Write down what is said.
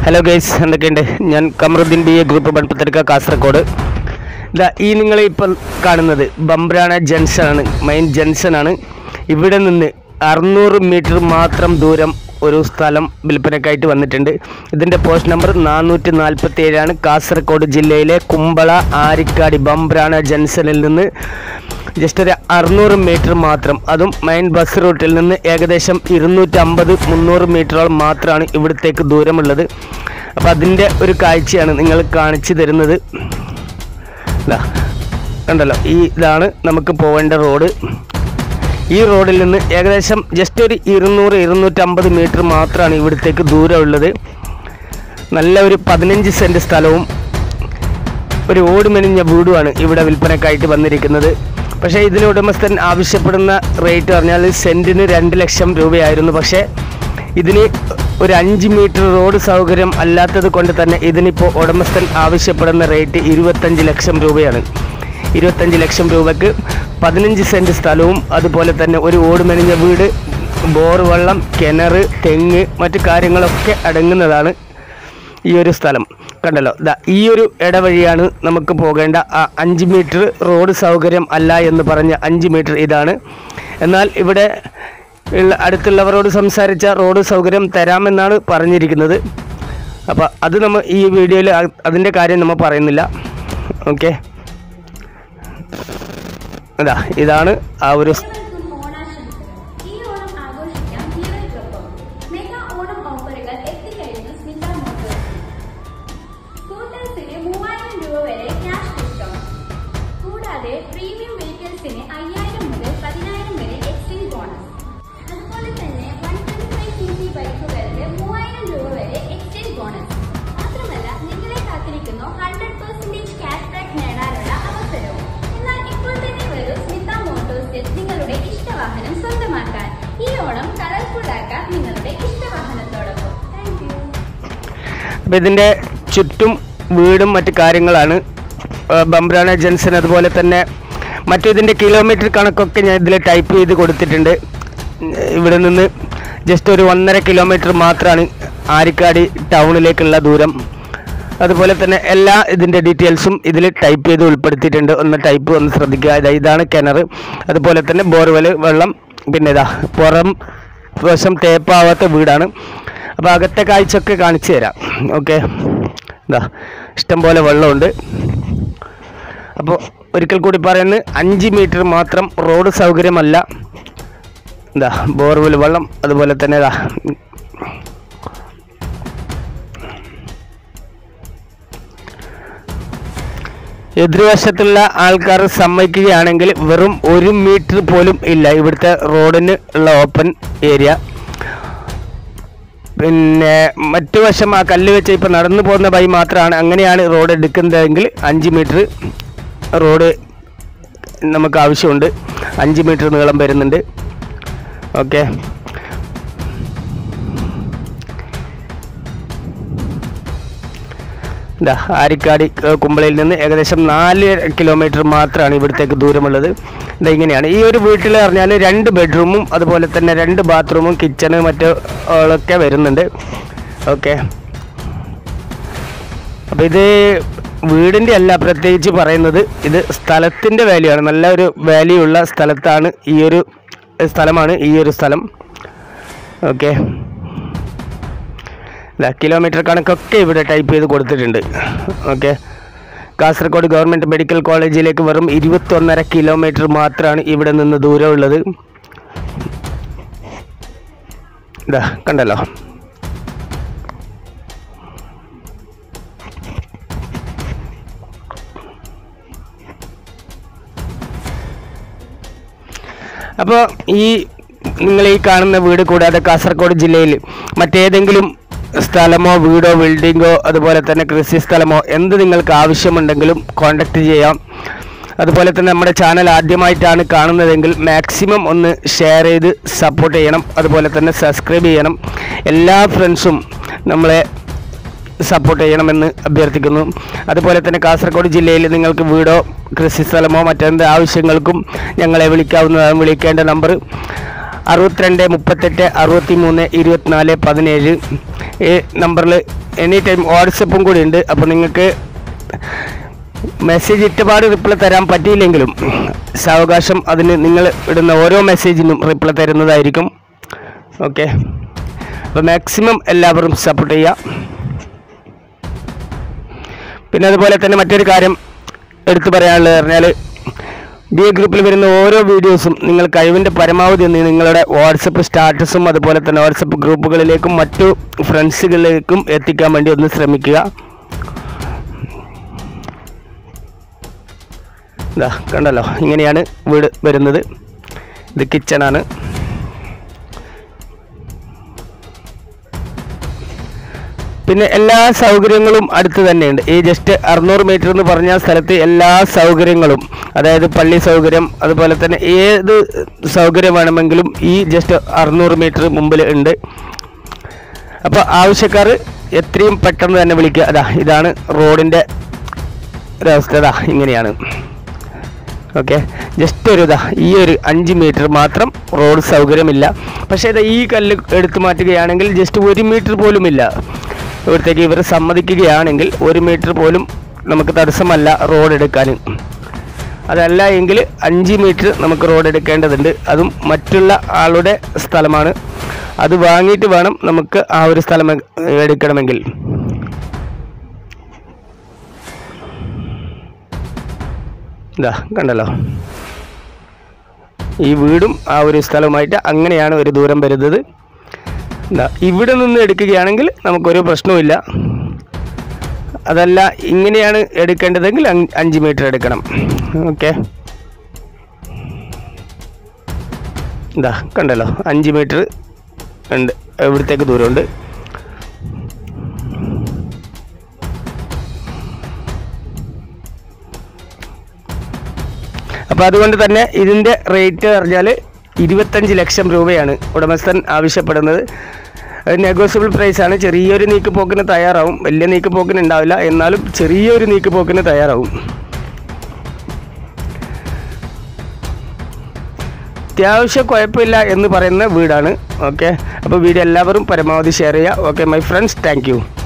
Hello guys, എന്തൊക്കെയുണ്ട്? ഞാൻ Kamaruddeen BA group ബൺപത്രിക കാസർഗോഡ്. ഈ നിങ്ങളിപ്പോൾ കാണുന്നത് ബംബ്രാണ ജംഗ്ഷനാണ്, മെയിൻ ജംഗ്ഷനാണ്. ഇവിടെ നിന്ന് 600 മീറ്റർ മാത്രം ദൂരം ഒരു സ്ഥലം വിൽപ്പനയ്ക്കായിട്ട് വന്നിട്ടുണ്ട്. ഇതിൻ്റെ പോസ്റ്റ് നമ്പർ 447 കാസർഗോഡ് ജില്ലയിലെ കുമ്പള ആരിക്കാടി ബംബ്രാണ ജംഗ്ഷനിൽ നിന്ന് ജസ്റ്റ് ഒരു 600 മീറ്റർ മാത്രം, അതും മെയിൻ ബസ് റൂട്ടിൽ നിന്ന് ഏകദേശം 250-300 മീറ്ററോളം മാത്രമാണ് ഇവിടത്തേക്ക് ദൂരമുള്ളത്. അപ്പോൾ അതിൻ്റെ ഒരു കാഴ്ചയാണ് നിങ്ങൾ കാണിച്ചു തരുന്നത്. കണ്ടല്ലോ, ഇതാണ് നമുക്ക് പോകേണ്ട റോഡ്. ഈ റോഡിൽ നിന്ന് ഏകദേശം ജസ്റ്റ് ഒരു 200-250 മീറ്റർ മാത്രമാണ് ഇവിടത്തേക്ക് ദൂരമുള്ളത്. നല്ല ഒരു 15 സെൻറ്റ് സ്ഥലവും ഒരു ഓടുമെനിഞ്ഞ വീടുമാണ് ഇവിടെ വിൽപ്പനക്കായിട്ട് വന്നിരിക്കുന്നത്. പക്ഷേ ഇതിന് ഉടമസ്ഥൻ ആവശ്യപ്പെടുന്ന റേറ്റ് പറഞ്ഞാൽ സെൻറ്റിന് 2 ലക്ഷം രൂപയായിരുന്നു. പക്ഷേ ഇതിന് ഒരു 5 മീറ്റർ റോഡ് സൗകര്യം അല്ലാത്തത് കൊണ്ട് തന്നെ ഇതിനിപ്പോൾ ഉടമസ്ഥൻ ആവശ്യപ്പെടുന്ന റേറ്റ് 25 ലക്ഷം രൂപയാണ്. 25 ലക്ഷം രൂപയ്ക്ക് 15 സെൻറ്റ് സ്ഥലവും അതുപോലെ തന്നെ ഒരു ഓടുമെനിഞ്ഞ വീട്, ബോർ വെള്ളം, കിണർ, തെങ്ങ്, മറ്റു കാര്യങ്ങളൊക്കെ അടങ്ങുന്നതാണ് ഈ ഒരു സ്ഥലം. കണ്ടല്ലോ, ഈ ഒരു ഇടവഴിയാണ് നമുക്ക് പോകേണ്ട. 5 മീറ്റർ റോഡ് സൗകര്യം അല്ല എന്ന് പറഞ്ഞ 5 മീറ്റർ ഇതാണ്. എന്നാൽ ഇവിടെ അടുത്തുള്ളവരോട് സംസാരിച്ച റോഡ് സൗകര്യം തരാമെന്നാണ് പറഞ്ഞിരിക്കുന്നത്. അപ്പോൾ അത് നമ്മൾ ഈ വീഡിയോയിൽ അതിൻ്റെ കാര്യം നമ്മൾ പറയുന്നില്ല. ഓക്കെ, ഇതാണ് ആ ഒരു പ്രീമിയം വെഹിക്കിൾസിന് 5000 മുതൽ 10000 വരെ എക്സ്ചേഞ്ച് ബോണസ്. അതുപോലെ തന്നെ 125cc ബൈക്കുകൾക്ക് 3000 രൂപ വരെ എക്സ്ചേഞ്ച് ബോണസ്. മാത്രമല്ല, നിങ്ങളെ കാത്തിരിക്കുന്നു 100% ക്യാഷ് ബാക്ക് നേടാനുള്ള അവസരവും. എന്നാൽ ഇപ്പോൾ തന്നെ വരൂ സ്മിത മോട്ടോഴ്സിൽ നിങ്ങളുടെ ഇഷ്ടവാഹനം സ്വന്തമാക്കാൻ. ഈ ഓണം കളർഫുൾ ആക്കാം നിങ്ങളുടെ ഇഷ്ടവാഹനത്തോടൊപ്പം. Thank you. അപ്പോൾ ഇതിൻ്റെ ചുറ്റും വീടും മറ്റു കാര്യങ്ങളാണ് ബംബ്രാണ ജംഗ്ഷൻ. അതുപോലെ തന്നെ ഇതിൻ്റെ കിലോമീറ്റർ കണക്കൊക്കെ ഞാൻ ഇതിൽ ടൈപ്പ് ചെയ്ത് കൊടുത്തിട്ടുണ്ട്. ഇവിടെ നിന്ന് ജസ്റ്റ് ഒരു 1.5 കിലോമീറ്റർ മാത്രമാണ് ആരിക്കാടി ടൗണിലേക്കുള്ള ദൂരം. അതുപോലെ തന്നെ എല്ലാ ഇതിൻ്റെ ഡീറ്റെയിൽസും ഇതിൽ ടൈപ്പ് ചെയ്ത് ഉൾപ്പെടുത്തിയിട്ടുണ്ട്. ഒന്ന് ശ്രദ്ധിക്കുക. ഇതാണ് കിണർ, അതുപോലെ തന്നെ ബോർവെൽ വെള്ളം, പിന്നെ പുറം വശം തേപ്പാവാത്ത വീടാണ്. അപ്പോൾ അകത്തെ കാഴ്ചയൊക്കെ കാണിച്ചു തരാം. ഓക്കെ, ഇഷ്ടംപോലെ വെള്ളമുണ്ട്. അപ്പോൾ ഒരിക്കൽ കൂടി പറയുന്നത് 5 മീറ്റർ മാത്രം റോഡ് സൗകര്യമല്ല. ബോർവെൽ വെള്ളം, അതുപോലെ തന്നെ എതിർവശത്തുള്ള ആൾക്കാർ സമ്മതിക്കുകയാണെങ്കിൽ വെറും 1 മീറ്റർ പോലും ഇല്ല ഇവിടുത്തെ റോഡിന് ഉള്ള ഓപ്പൺ ഏരിയ. പിന്നെ മറ്റു വശം ആ കല്ല് വെച്ച് ഇപ്പോൾ നടന്നു പോകുന്ന വഴി മാത്രമാണ്. അങ്ങനെയാണ് റോഡ് എടുക്കുന്നതെങ്കിൽ 5 മീറ്റർ റോഡ് നമുക്ക് ആവശ്യമുണ്ട്. 5 മീറ്റർ നീളം വരുന്നുണ്ട്. ഓക്കെ, ആരിക്കാടി കുമ്പളയിൽ നിന്ന് ഏകദേശം 4 കിലോമീറ്റർ മാത്രമാണ് ഇവിടത്തേക്ക് ദൂരമുള്ളത്. ഇങ്ങനെയാണ് ഈ ഒരു വീട്ടിൽ പറഞ്ഞാൽ 2 ബെഡ്റൂമും അതുപോലെ തന്നെ 2 ബാത്റൂമും കിച്ചണ് മറ്റൊക്കെ വരുന്നുണ്ട്. ഓക്കെ, അപ്പോൾ ഇത് വീടിൻ്റെ അല്ല പ്രത്യേകിച്ച് പറയുന്നത്, ഇത് സ്ഥലത്തിൻ്റെ വാല്യൂ ആണ്. നല്ല ഒരു വാല്യൂ ഉള്ള സ്ഥലമാണ് ഈ ഒരു സ്ഥലം. ഓക്കെ, കിലോമീറ്റർ കണക്കൊക്കെ ഇവിടെ ടൈപ്പ് ചെയ്ത് കൊടുത്തിട്ടുണ്ട്. ഓക്കെ, കാസർഗോഡ് ഗവൺമെൻറ് മെഡിക്കൽ കോളേജിലേക്ക് വെറും 21.5 കിലോമീറ്റർ മാത്രമാണ് ഇവിടെ നിന്ന് ദൂരമുള്ളത്. കണ്ടല്ലോ, അപ്പോൾ നിങ്ങൾ ഈ കാണുന്ന വീട് കൂടാതെ കാസർഗോഡ് ജില്ലയിൽ മറ്റേതെങ്കിലും സ്ഥലമോ വീടോ ബിൽഡിങ്ങോ അതുപോലെ തന്നെ കൃഷി സ്ഥലമോ എന്ത് നിങ്ങൾക്ക് ആവശ്യമുണ്ടെങ്കിലും കോൺടാക്റ്റ് ചെയ്യാം. അതുപോലെ തന്നെ നമ്മുടെ ചാനൽ ആദ്യമായിട്ടാണ് കാണുന്നതെങ്കിൽ മാക്സിമം ഒന്ന് ഷെയർ ചെയ്ത് സപ്പോർട്ട് ചെയ്യണം. അതുപോലെ തന്നെ സബ്സ്ക്രൈബ് ചെയ്യണം. എല്ലാ ഫ്രണ്ട്സും നമ്മളെ സപ്പോർട്ട് ചെയ്യണമെന്ന് അഭ്യർത്ഥിക്കുന്നു. അതുപോലെ തന്നെ കാസർഗോഡ് ജില്ലയിൽ നിങ്ങൾക്ക് വീടോ കൃഷി സ്ഥലമോ മറ്റെന്ത് ആവശ്യങ്ങൾക്കും ഞങ്ങളെ വിളിക്കാവുന്നതാണ്. വിളിക്കേണ്ട നമ്പർ 62 38 63 24 17 ഈ നമ്പറിൽ എനി ടൈം വാട്സപ്പും കൂടി ഉണ്ട്. അപ്പോൾ നിങ്ങൾക്ക് മെസ്സേജ് ഇട്ടപാട് റിപ്ലൈ തരാൻ പറ്റിയില്ലെങ്കിലും സാവകാശം അതിന് നിങ്ങൾ ഇടുന്ന ഓരോ മെസ്സേജിനും റിപ്ലൈ തരുന്നതായിരിക്കും. ഓക്കെ, അപ്പോൾ മാക്സിമം എല്ലാവരും സപ്പോർട്ട് ചെയ്യുക. പിന്നെ അതുപോലെ തന്നെ മറ്റൊരു കാര്യം എടുത്തു പറയാനുള്ളത് പറഞ്ഞാൽ ഡി എ ഗ്രൂപ്പിൽ വരുന്ന ഓരോ വീഡിയോസും നിങ്ങൾ കഴിവിൻ്റെ പരമാവധി നിങ്ങളുടെ വാട്സപ്പ് സ്റ്റാറ്റസും അതുപോലെ തന്നെ വാട്സപ്പ് ഗ്രൂപ്പുകളിലേക്കും മറ്റു ഫ്രണ്ട്സുകളിലേക്കും എത്തിക്കാൻ വേണ്ടി ഒന്ന് ശ്രമിക്കുക. ഇതാ കണ്ടല്ലോ, ഇങ്ങനെയാണ് വീട് വരുന്നത്. ഇത് കിച്ചണാണ്. പിന്നെ എല്ലാ സൗകര്യങ്ങളും അടുത്ത് തന്നെയുണ്ട്. ഈ ജസ്റ്റ് 600 മീറ്റർ എന്ന് പറഞ്ഞ സ്ഥലത്ത് എല്ലാ സൗകര്യങ്ങളും, അതായത് പള്ളി സൗകര്യം അതുപോലെ തന്നെ ഏത് സൗകര്യം വേണമെങ്കിലും ഈ ജസ്റ്റ് 600 മീറ്റർ മുമ്പിൽ ഉണ്ട്. അപ്പോൾ ആവശ്യക്കാർ എത്രയും പെട്ടെന്ന് തന്നെ വിളിക്കുക. അതാ ഇതാണ് റോഡിൻ്റെ ഒരവസ്ഥ. ഇതാ ഇങ്ങനെയാണ്. ഓക്കെ, ജസ്റ്റ് ഈ ഒരു 5 മീറ്റർ മാത്രം റോഡ് സൗകര്യമില്ല. പക്ഷേ ഇത് ഈ കല്ല് എടുത്തു മാറ്റുകയാണെങ്കിൽ ജസ്റ്റ് 1 മീറ്റർ പോലും ഇല്ല. ഇവിടത്തേക്ക് ഇവർ സമ്മതിക്കുകയാണെങ്കിൽ 1 മീറ്റർ പോലും നമുക്ക് തടസ്സമല്ല റോഡ് എടുക്കാൻ. അതല്ല എങ്കിൽ 5 മീറ്റർ നമുക്ക് റോഡ് എടുക്കേണ്ടതുണ്ട്. അതും മറ്റുള്ള ആളുടെ സ്ഥലമാണ്. അത് വാങ്ങിയിട്ട് വേണം നമുക്ക് ആ ഒരു സ്ഥലം എടുക്കണമെങ്കിൽ. ഇതാ കണ്ടല്ലോ, ഈ വീടും ആ ഒരു സ്ഥലവുമായിട്ട് അങ്ങനെയാണ് ഒരു ദൂരം വരുന്നത്. ഇവിടെ നിന്ന് എടുക്കുകയാണെങ്കിൽ നമുക്കൊരു പ്രശ്നവുമില്ല. അതല്ല ഇങ്ങനെയാണ് എടുക്കേണ്ടതെങ്കിൽ 5 മീറ്റർ എടുക്കണം. ഓക്കെ, ഇതാ കണ്ടല്ലോ 5 മീറ്റർ ഉണ്ട്, ഇവിടത്തേക്ക് ദൂരമുണ്ട്. അപ്പോൾ അതുകൊണ്ട് തന്നെ ഇതിൻ്റെ റേറ്റ് പറഞ്ഞാൽ 25 ലക്ഷം രൂപയാണ് ഉടമസ്ഥൻ ആവശ്യപ്പെടുന്നത്. നെഗോഷ്യബിൾ പ്രൈസാണ്. ചെറിയൊരു നീക്കുപോക്കിന് തയ്യാറാവും. വലിയ നീക്കുപോക്കിന് ഉണ്ടാവില്ല, എന്നാലും ചെറിയൊരു നീക്കുപോക്കിന് തയ്യാറാവും. അത്യാവശ്യം കുഴപ്പമില്ല എന്ന് പറയുന്ന വീടാണ്. ഓക്കെ, അപ്പോൾ വീഡിയോ എല്ലാവരും പരമാവധി ഷെയർ ചെയ്യുക. Okay my friends, thank U.